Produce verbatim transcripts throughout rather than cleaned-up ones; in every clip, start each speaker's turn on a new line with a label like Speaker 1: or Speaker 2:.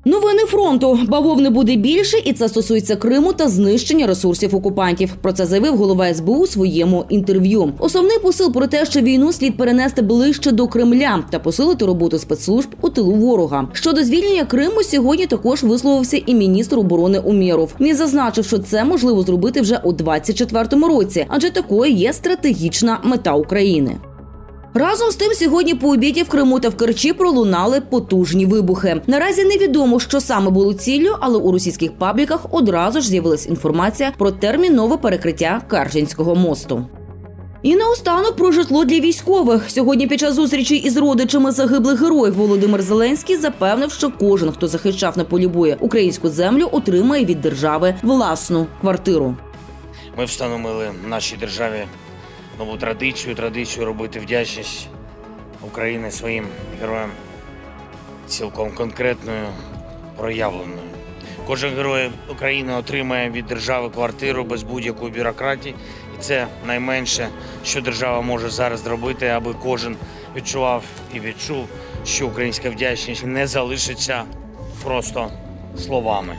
Speaker 1: Новини фронту. Бавовни буде більше, і це стосується Криму та знищення ресурсів окупантів. Про це заявив голова ес бе у у своєму інтерв'ю. Основний посил про те, що війну слід перенести ближче до Кремля та посилити роботу спецслужб у тилу ворога. Щодо звільнення Криму сьогодні також висловився і міністр оборони Умєров. Він зазначив, що це можливо зробити вже у двадцять четвертому році, адже такою є стратегічна мета України. Разом з тим, сьогодні по обіді в Криму та в Керчі пролунали потужні вибухи. Наразі невідомо, що саме було ціллю, але у російських пабліках одразу ж з'явилась інформація про термінове перекриття Керченського мосту. І наостанок про житло для військових. Сьогодні під час зустрічі із родичами загиблих героїв Володимир Зеленський запевнив, що кожен, хто захищав на полі бою українську землю, отримає від держави власну квартиру.
Speaker 2: Ми встановили в нашій державі нову традицію, традицію робити вдячність України своїм героям цілком конкретною, проявленою. Кожен герой України отримає від держави квартиру без будь-якої бюрократії. І це найменше, що держава може зараз зробити, аби кожен відчував і відчув, що українська вдячність не залишиться просто словами.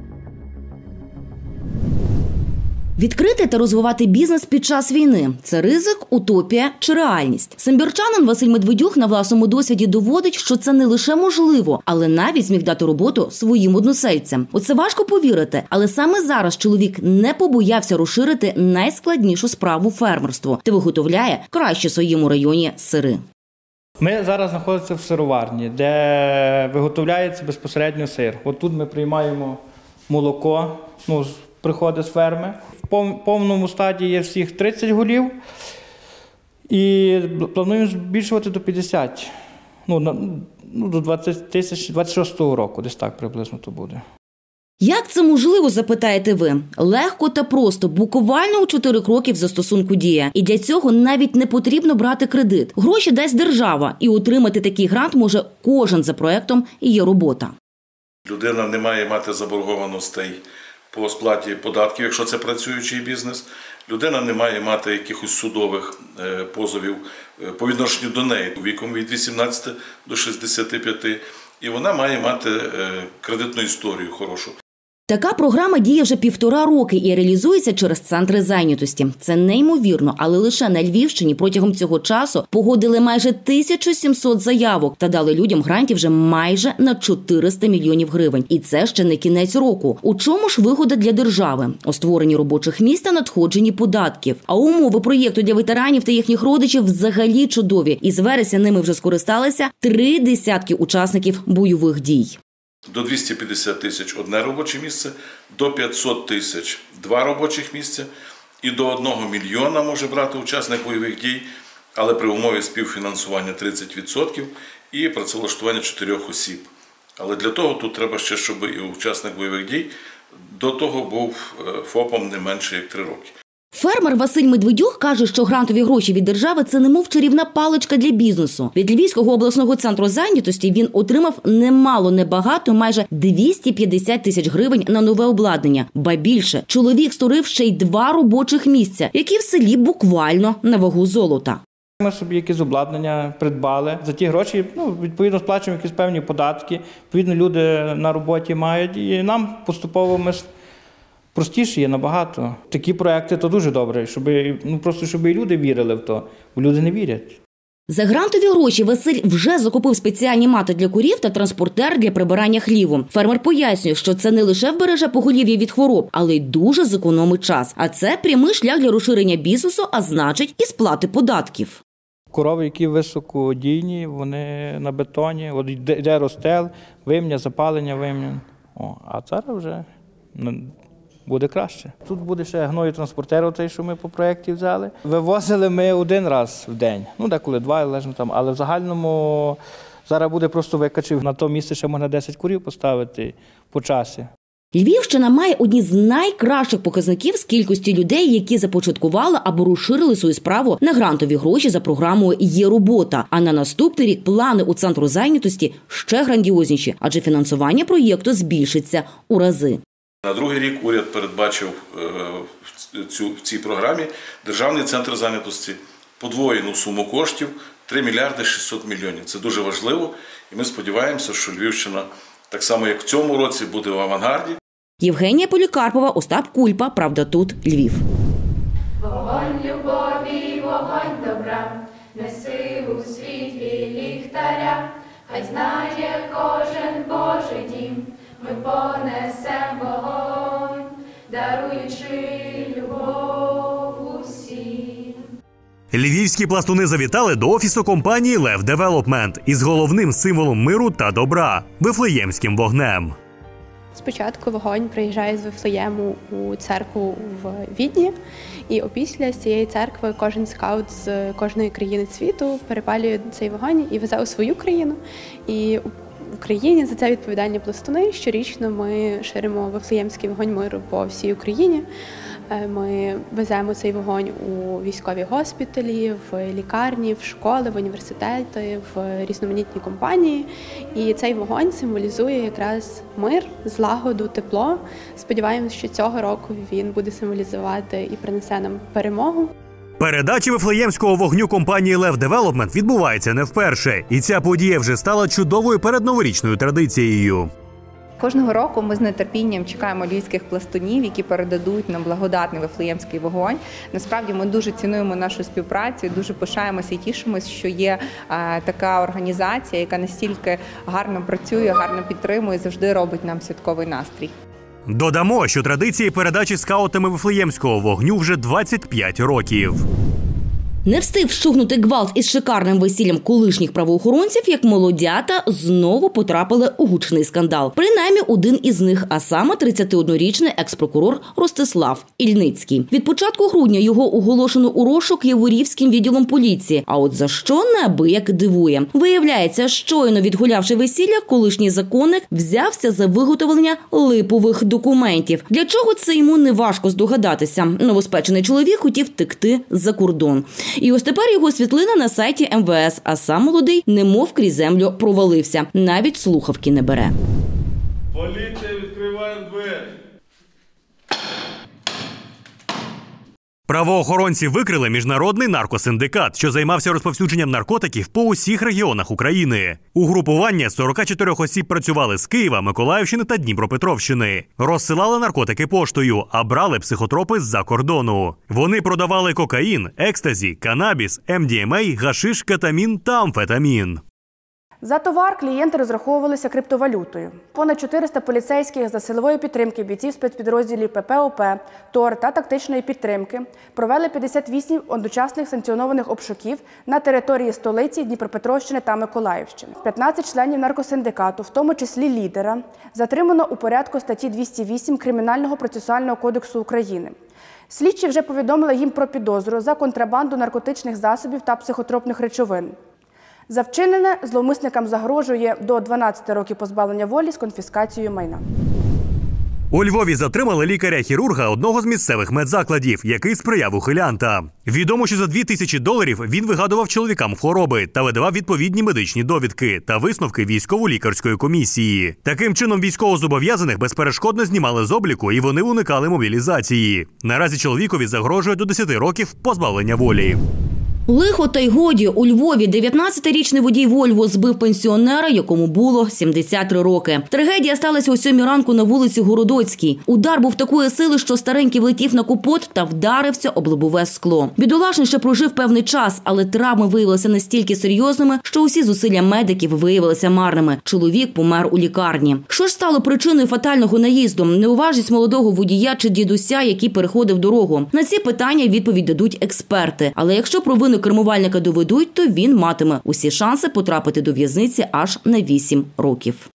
Speaker 1: Відкрити та розвивати бізнес під час війни – це ризик, утопія чи реальність? Самбірчанин Василь Медведюк на власному досвіді доводить, що це не лише можливо, але навіть зміг дати роботу своїм односельцям. У це важко повірити, але саме зараз чоловік не побоявся розширити найскладнішу справу фермерство та виготовляє кращі в своєму районі сири.
Speaker 3: Ми зараз знаходимося в сироварні, де виготовляється безпосередньо сир. От тут ми приймаємо молоко, ну, приходить з ферми. В повному стадії є всіх тридцять голів і плануємо збільшувати до п'ятдесят, ну, ну до двадцять тисяч, двадцять шостого року, десь так приблизно то буде.
Speaker 1: Як це можливо, запитаєте ви? Легко та просто, буквально у чотири кроки в застосунку «Дія». І для цього навіть не потрібно брати кредит. Гроші дасть держава, і отримати такий грант може кожен за проектом і є робота.
Speaker 4: Людина не має мати заборгованостей по сплаті податків, якщо це працюючий бізнес. Людина не має мати якихось судових позовів по відношенню до неї віком від вісімнадцяти до шістдесяти п'яти. І вона має мати кредитну історію хорошу.
Speaker 1: Така програма діє вже півтора роки і реалізується через центри зайнятості. Це неймовірно, але лише на Львівщині протягом цього часу погодили майже тисячу сімсот заявок та дали людям грантів вже майже на чотириста мільйонів гривень. І це ще не кінець року. У чому ж вигода для держави? У створенні робочих місць та надходженні податків. А умови проєкту для ветеранів та їхніх родичів взагалі чудові. І з вересня ними вже скористалися три десятки учасників бойових дій.
Speaker 4: До двісті п'ятдесят тисяч – одне робоче місце, до п'ятсот тисяч – два робочих місця і до одного мільйона може брати учасник бойових дій, але при умові співфінансування тридцять відсотків і працевлаштування чотирьох осіб. Але для того тут треба ще, щоб і учасник бойових дій до того був ФОПом не менше як три роки.
Speaker 1: Фермер Василь Медведюк каже, що грантові гроші від держави – це немов чарівна паличка для бізнесу. Від Львівського обласного центру зайнятості він отримав немало, небагато, майже двісті п'ятдесят тисяч гривень на нове обладнання. Ба більше, чоловік створив ще й два робочих місця, які в селі буквально на вагу золота.
Speaker 3: Ми собі якісь обладнання придбали. За ті гроші, ну, відповідно, сплачуємо якісь певні податки. Відповідно, люди на роботі мають, і нам поступово ми простіше є набагато. Такі проекти – то дуже добре, щоб, ну, просто щоб і люди вірили в то, бо люди не вірять.
Speaker 1: За грантові гроші Василь вже закупив спеціальні мати для курів та транспортер для прибирання хліву. Фермер пояснює, що це не лише вбереже поголів'я від хвороб, але й дуже зекономить час. А це прямий шлях для розширення бізнесу, а значить і сплати податків.
Speaker 3: Корови, які високодійні, вони на бетоні, от йде розстел, вимня, запалення вимня. О, а зараз вже буде краще. Тут буде ще гною-транспортер, оцей, що ми по проєкті взяли. Вивозили ми один раз в день, ну деколи два, лежно там, але в загальному зараз буде просто викачив. На то місце ще можна десять курів поставити по часі.
Speaker 1: Львівщина має одні з найкращих показників з кількості людей, які започаткували або розширили свою справу на грантові гроші за програмою «Є робота». А на наступний рік плани у центру зайнятості ще грандіозніші, адже фінансування проєкту збільшиться у рази.
Speaker 4: На другий рік уряд передбачив в цій програмі Державний центр зайнятості подвоєну суму коштів – три мільярди шістсот мільйонів. Це дуже важливо, і ми сподіваємося, що Львівщина так само як в цьому році буде в авангарді.
Speaker 1: Євгенія Полікарпова, Остап Кульпа, Правда тут, Львів.
Speaker 5: Вогонь любові, вогонь добра, неси у світлі ліхтаря, хай знає кожен Божий дім, ми понесем вогонь, даруючи любов усім.
Speaker 6: Львівські пластуни завітали до офісу компанії «Лев Девелопмент» із головним символом миру та добра – Вифлеємським вогнем.
Speaker 7: Спочатку вогонь приїжджає з Вифлеєму у церкву в Відні, і опісля з цієї церкви кожен скаут з кожної країни світу перепалює цей вогонь і везе у свою країну. І в Україні за це відповідальні пластуни. Щорічно ми ширимо Вифлеємський вогонь миру по всій Україні. Ми веземо цей вогонь у військові госпіталі, в лікарні, в школи, в університети, в різноманітні компанії. І цей вогонь символізує якраз мир, злагоду, тепло. Сподіваємось, що цього року він буде символізувати і принесе нам перемогу.
Speaker 6: Передача Вифлеємського вогню компанії «Лев Девелопмент» відбувається не вперше. І ця подія вже стала чудовою передноворічною традицією.
Speaker 8: Кожного року ми з нетерпінням чекаємо львівських пластунів, які передадуть нам благодатний Вифлеємський вогонь. Насправді ми дуже цінуємо нашу співпрацю, дуже пишаємося і тішимося, що є а, така організація, яка настільки гарно працює, гарно підтримує, завжди робить нам святковий настрій.
Speaker 6: Додамо, що традиції передачі скаутами Вифлеємського вогню вже двадцять п'ять років.
Speaker 1: Не встиг вщухнути гвалт із шикарним весіллям колишніх правоохоронців, як молодята знову потрапили у гучний скандал. Принаймні один із них, а саме тридцятиоднорічний екс-прокурор Ростислав Ільницький. Від початку грудня його оголошено у розшук Яворівським відділом поліції. А от за що неабияк дивує. Виявляється, щойно відгулявши весілля, колишній законник взявся за виготовлення липових документів. Для чого це йому неважко здогадатися. Новоспечений чоловік хотів втекти за кордон. І ось тепер його світлина на сайті ем ве ес, а сам молодий немов крізь землю провалився. Навіть слухавки не бере.
Speaker 4: Поліція, відкриваємо двері.
Speaker 6: Правоохоронці викрили міжнародний наркосиндикат, що займався розповсюдженням наркотиків по усіх регіонах України. Угрупування сорок чотири осіб працювали з Києва, Миколаївщини та Дніпропетровщини. Розсилали наркотики поштою, а брали психотропи з-за кордону. Вони продавали кокаїн, екстазі, канабіс, ем ді ем ей, гашиш, кетамін та амфетамін.
Speaker 9: За товар клієнти розраховувалися криптовалютою. Понад чотириста поліцейських за силової підтримки бійців спецпідрозділів пе пе о пе, ТОР та тактичної підтримки провели п'ятдесят вісім одночасних санкціонованих обшуків на території столиці Дніпропетровщини та Миколаївщини. п'ятнадцять членів наркосиндикату, в тому числі лідера, затримано у порядку статті двісті вісім Кримінального процесуального кодексу України. Слідчі вже повідомили їм про підозру за контрабанду наркотичних засобів та психотропних речовин. За вчинене зловмисникам загрожує до дванадцяти років позбавлення волі з конфіскацією майна.
Speaker 6: У Львові затримали лікаря-хірурга одного з місцевих медзакладів, який сприяв ухилянтам. Відомо, що за дві тисячі доларів він вигадував чоловікам хвороби та видавав відповідні медичні довідки та висновки військово-лікарської комісії. Таким чином військовозобов'язаних безперешкодно знімали з обліку і вони уникали мобілізації. Наразі чоловікові загрожує до десяти років позбавлення волі.
Speaker 1: Лихо та й годі. У Львові дев'ятнадцятирічний водій Вольво збив пенсіонера, якому було сімдесят три роки. Трагедія сталася о сьомій ранку на вулиці Городоцькій. Удар був такої сили, що старенький влетів на капот та вдарився об лобове скло. Бідолашний ще прожив певний час, але травми виявилися настільки серйозними, що усі зусилля медиків виявилися марними. Чоловік помер у лікарні. Що ж стало причиною фатального наїзду? Неуважність молодого водія чи дідуся, який переходив дорогу? На ці питання відповідь дадуть експерти. Але якщо провину кермувальника доведуть, то він матиме усі шанси потрапити до в'язниці аж на вісім років.